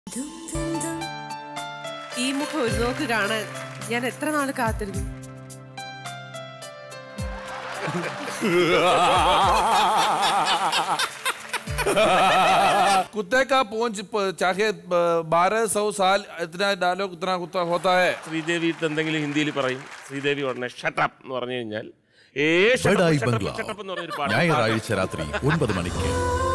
ഈ മുഖം ഒരു നോക്ക് കാണാൻ ഞാൻ എത്ര നാള് കാത്തിരുന്നു. कुत्ते का पूंछ चाहे 1200 साल इतना डालो उतना कुत्ता होता है. ശ്രീദേവി എന്തെങ്കിലും ഹിന്ദിയിൽ പറയും. ശ്രീദേവി ഉടനെ ഷട്ടപ്പ് എന്ന് പറഞ്ഞു കഴിഞ്ഞാൽ ഞായറാഴ്ച രാത്രി 9 മണിക്ക്.